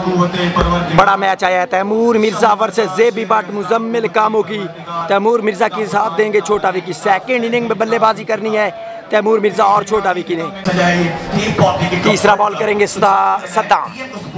बड़ा मैच आया है, तैमूर मिर्जा वर्सेस जेबी बट मुजम्मिल कामों की। तैमूर मिर्जा की साथ देंगे छोटा विकी। सेकंड इनिंग में बल्लेबाजी करनी है तैमूर मिर्जा और छोटा विकी ने। तीसरा बॉल करेंगे सद्दाम।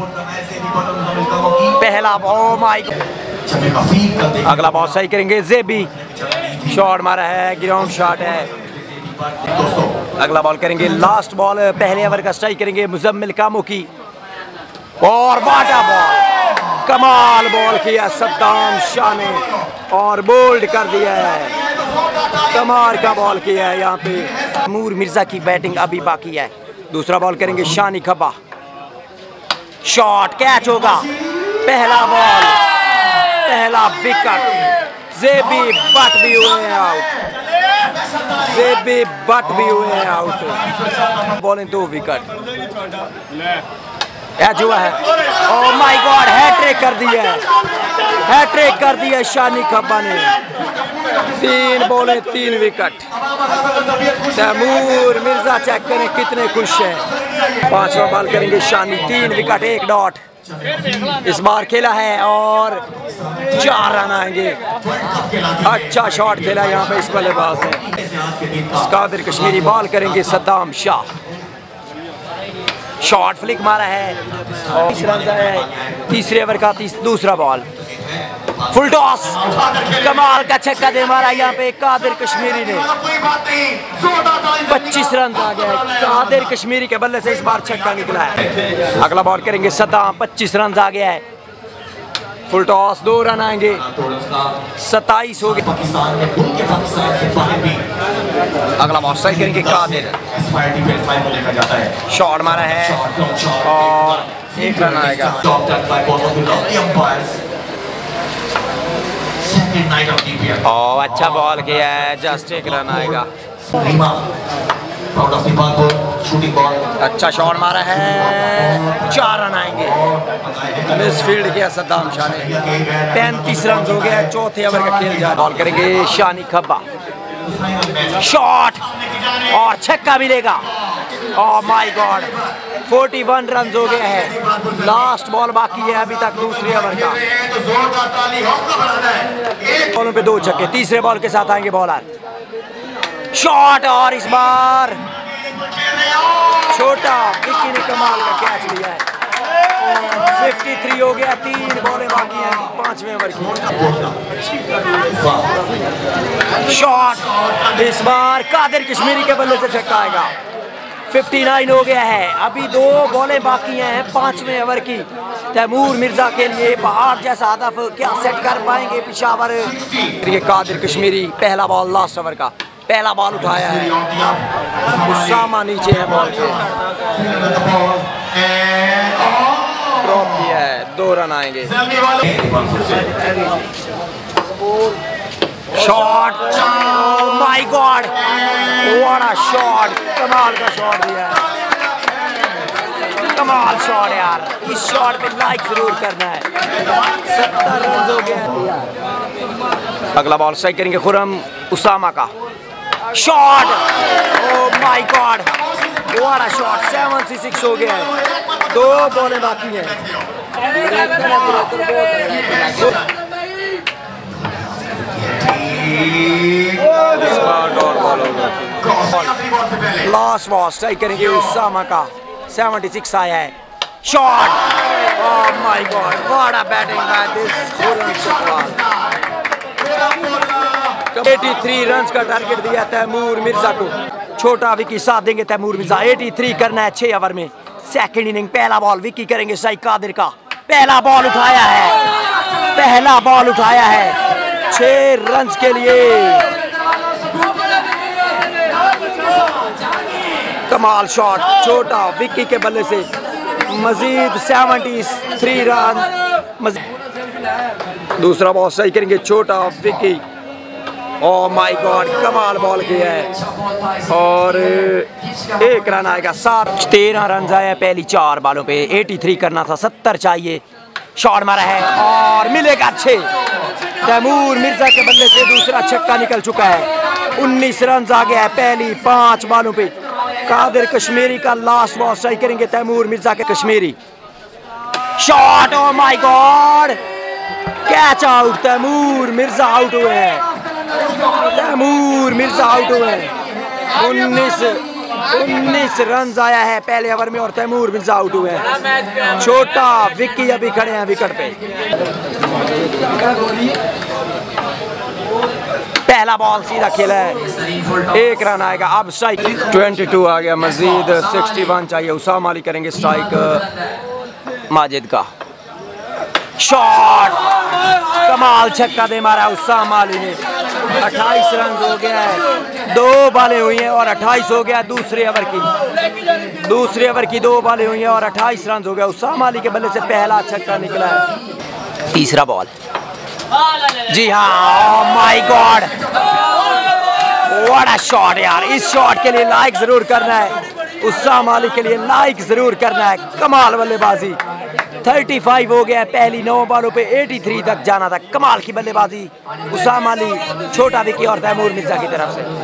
पहला बॉल माइक, अगला बॉल सही करेंगे जेबी। शॉट मारा है, ग्राउंड शॉट है। अगला बॉल करेंगे लास्ट बॉल, पहले ओवर का स्ट्राइक करेंगे मुजम्मिल कामों की। और बाटा बॉल, कमाल बॉल किया सद्दाम शाह ने और बोल्ड कर दिया है। कमाल का बॉल किया है यहाँ पे। तैमूर मिर्जा की बैटिंग अभी बाकी है। दूसरा बॉल करेंगे शानी खब्बा। शॉट कैच होगा। पहला बॉल, पहला विकेट। जेबी बट भी हुए हैं आउट। जेबी बट भी हुए हैं आउट। Bowling 2 wicket. कैच हुआ है। ओह माय गॉड, हैट्रिक कर दिया है। हैट्रिक कर दिया शानी खब्बा ने। 3 बॉलें 3 विकेट। तैमूर मिर्जा चेक करें कितने खुश हैं। 5वां बॉल करेंगे शानी। 3 विकेट 1 डॉट इस बार खेला है और 4 रन आएंगे। अच्छा शॉट खेला यहाँ पे इस बल्लेबाज ने। कादिर कश्मीरी बॉल करेंगे सद्दाम शाह। शॉट फ्लिक मारा है और 30 रन आया है। तीसरे ओवर का दूसरा बॉल, फुल टॉस। कमाल का छक्का दे मारा यहाँ पे कादिर कश्मीरी ने। 25 रन आ गया है। कादिर कश्मीरी के बल्ले से इस बार छक्का निकला है। अगला बॉल करेंगे सद्दाम। 25 रन आ गया है। फुल टॉस, 2 रन आएंगे। 27 हो गए। अगला बॉल सही करेंगे कादिर। शॉट मारा है और 1 रन आएगा। और अच्छा बॉल किया है, जस्ट 1 रन आएगा। अच्छा शॉट मारा है, 4 रन आएंगे। मिस फील्ड किया सद्दाम शाह ने। 35 रन हो गया। चौथे ओवर का खेल जा। बॉल करेंगे शानी खब्बा। शॉट और छक्का मिलेगा। ओह माय गॉड, 41 रन हो गए हैं। लास्ट बॉल बाकी है अभी तक दूसरे ओवर का। बॉलों पे 2 छक्के। तीसरे बॉल के साथ आएंगे बॉलर। शॉट और इस बार छोटा विकी ने कमाल का कैच लिया है। 53 हो गया। 3 बॉलें बाकी हैं 5वें ओवर की। शॉट इस बार कादिर कश्मीरी के बल्ले से छक्का आएगा। 59 हो गया है। अभी 2 बॉलें बाकी हैं 5वें ओवर की। तैमूर मिर्जा के लिए पहाड़ जैसा हदफ क्या सेट कर पाएंगे पेशावर। ये कादिर कश्मीरी। पहला बॉल लास्ट ओवर का, पहला बॉल उठाया है। उसामा नीचे है बॉल के। ड्रॉप किया है, 2 रन आएंगे। Shot, oh my god, what a shot. कमाल का शॉट दिया है। कमाल शॉट यार। इस शॉट पे लाइक जरूर करना है। 70 रन हो गया। अगला बॉल सही करेंगे खुरम उसामा का। Shot, oh my god, what a shot. 76 हो गया है। 2 बॉलें बाकी हैं। लास्ट बॉल सही करेंगे उसामा का। 76 आया है। Shot, oh my god, what a batting by this Khurram Chakwal. 83 run का टारगेट दिया तैमूर मिर्जा को। छोटा विकी साथ देंगे तैमूर मिर्जा। 83 करना है 6 ओवर में। Second inning. पहला बॉल विकी करेंगे सही कादिर का। पहला बॉल उठाया है। पहला बॉल उठाया है 6 रन के लिए। कमाल शॉट छोटा विकी के बल्ले से। मजीद 73 रन। दूसरा बॉल सही करेंगे छोटा विकी। ओह माय गॉड, कमाल बॉल किया है और 1 रन आएगा। 13 रन आए पहली 4 बॉलों पे। 83 करना था, 70 चाहिए। शॉट मारा है और मिलेगा 6। तैमूर मिर्जा के बल्ले से दूसरा छक्का निकल चुका है। 19 रन आ गया है पहली 5 बॉलों पे। कादिर कश्मीरी का लास्ट बॉल सही करेंगे तैमूर मिर्जा के Kashmiri. Shot, oh my god, catch out. Taimur Mirza out हुए हैं, तैमूर मिर्जा आउट हुए हैं। 19 रन आया है पहले ओवर में और तैमूर मिर्जा आउट हुए हैं। छोटा विक्की अभी खड़े हैं विकेट पे। पहला बॉल सीधा खेला है, 1 रन आएगा। अब स्ट्राइक 22 आ गया, मजीद 61 चाहिए। उसामा अली करेंगे स्ट्राइक माजिद का। शॉट, कमाल छक्का दे मारा उसामा अली ने। 28 रन हो गया है, 2 बॉलें हुई हैं और 28 हो गया दूसरे ओवर की। 2 बॉलें हुई हैं और 28 रन हो गया। उसामा अली के बल्ले से पहला छक्का निकला है। तीसरा बॉल, जी हाँ, my god, what a shot यार। इस शॉट के लिए लाइक जरूर करना है, उसामा अली के लिए लाइक जरूर करना है। कमाल बल्लेबाजी, 35 हो गया, पहली 9 बॉलों पे 83 तक जाना था। कमाल की बल्लेबाजी उसामा अली, छोटा विक्की और तैमूर मिर्जा की तरफ से।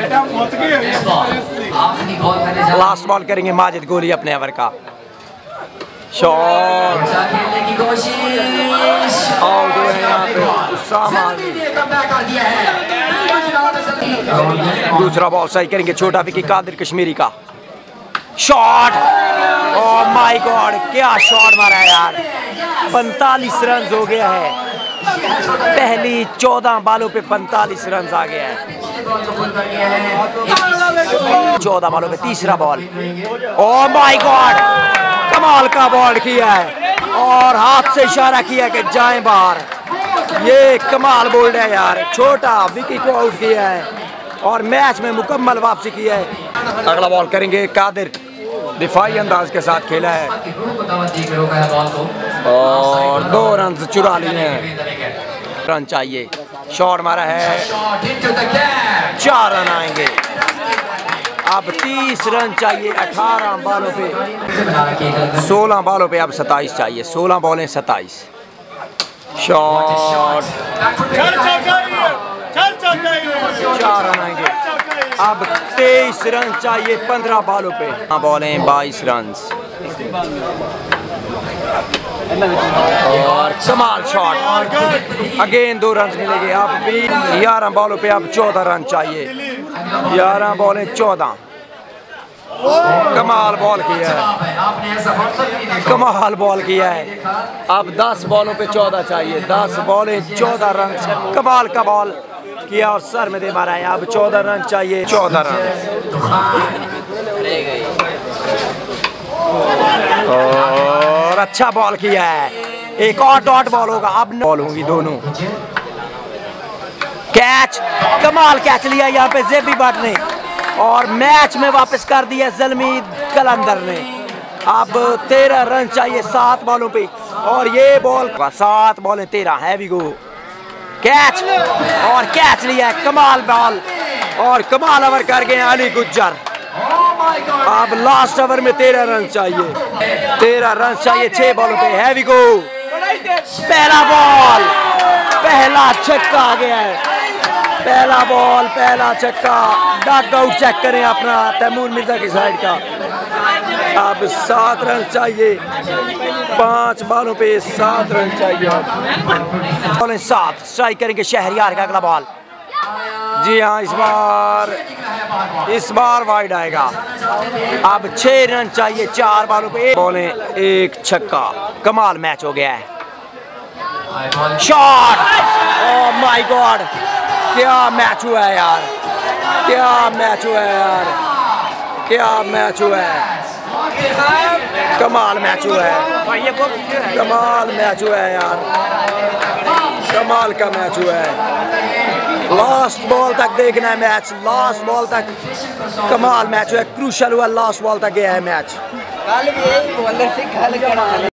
लास्ट बॉल करेंगे माजिद गोली अपने ओवर का। शॉट, आउट हुए यहाँ पे उसामा अली। दूसरा बॉल सही करेंगे छोटा विक्की कादिर कश्मीरी का। शॉट, ओह माय गॉड, क्या शॉट मारा है यार। 45 रन हो गया है, पहली 14 बॉलों पे 45 रन आ गया है। 14 बॉलों पे तीसरा बॉल, ओह माय गॉड, कमाल का बॉल किया है और हाथ से इशारा किया कि जाएं बाहर। ये कमाल बोल्ड है यार, छोटा विक्की को आउट किया है और मैच में मुकम्मल वापसी की है। अगला बॉल करेंगे कादिर, दिफाई अंदाज के साथ खेला है और 2 रन चुरा लिए हैं। रन चाहिए, शॉट मारा है, 4 रन आएंगे। अब 30 रन चाहिए 18 बॉलों पे, 16 बॉलों पे अब 27 चाहिए। 16 बॉलें 27। शॉट, 4 रन आएंगे। अब 23 रन चाहिए 15 बॉलों पे, बॉलें 22 रन। और कमाल शॉट, अगेन 2 रन मिलेंगे। अब भी 11 बॉलों पे अब 14 रन चाहिए। 11 बॉलें 14। कमाल बॉल किया है, कमाल बॉल किया है। अब 10 बॉलों पे 14 चाहिए। 10 बॉलें 14 रन, कमाल का बॉल किया और सर में दे मारा है। अब 14 रन चाहिए, 14 रन। और अच्छा बॉल किया है, एक और डॉट बॉल होगा। अब बॉल होंगी दोनों। कैच, कमाल कैच लिया यहाँ पे ज़ेबी भट्ट ने और मैच में वापस कर दिया ज़ल्मी कलंदर ने। अब 13 रन चाहिए 7 बॉलों पे और ये बॉल 7 बॉलें 13। हैवी गो, कैच और कैच लिया है, कमाल बॉल और कमाल ओवर कर गए अली गुज्जर। अब लास्ट ओवर में 13 रन चाहिए, 13 रन चाहिए 6 बॉलों पे। हैवी गो, पहला बॉल, पहला छक्का आ गया है। पहला बॉल, पहला छक्का। डग आउट चेक करें अपना तैमूर मिर्जा की साइड का। अब 7 रन चाहिए, 5 बॉलों पे 7 रन चाहिए। बॉलें 7, स्ट्राइक करेंगे शहरियार का अगला बॉल। जी हाँ, इस बार वाइड आएगा। अब 6 रन चाहिए 4 बॉलों पे, बॉलें 1 छक्का। कमाल मैच हो गया है। शॉट, ओह माय गॉड, क्या मैच हुआ है यार, क्या मैच हुआ है यार, क्या मैच हुआ है। कमाल मैच हुआ है, कमाल मैच हुआ है यार, कमाल का मैच हुआ है। लास्ट बॉल तक देखना है मैच, लास्ट बॉल तक कमाल मैच हुआ है। क्रूशल हुआ, लास्ट बॉल तक गया है मैच।